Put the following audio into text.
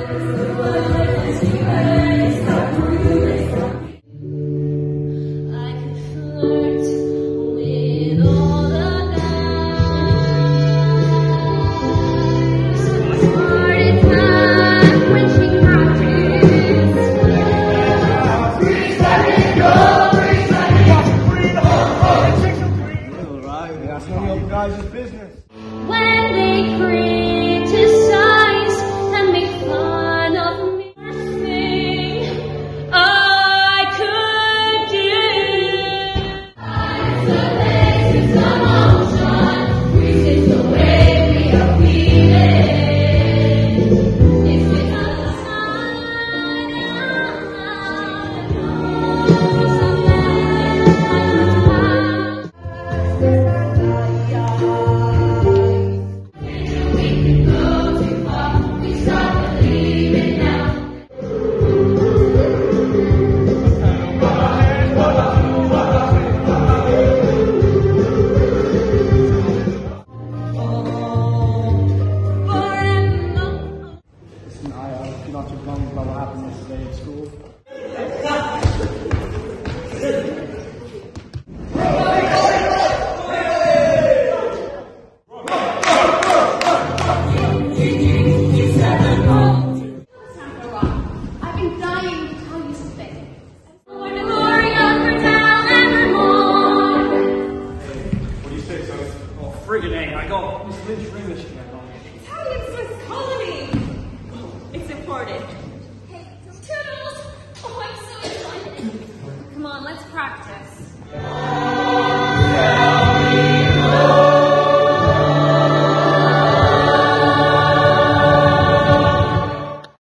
When they criticize and make fun of me, thing I could do. Isolated emotion, reaches the way we are feeling. It's because the sun is not too long about what happened yesterday at school. I've been dying to tell you something. For the glory of her town evermore. What do you say, son? Oh, friggin' A, I got Miss Lynch ring this again.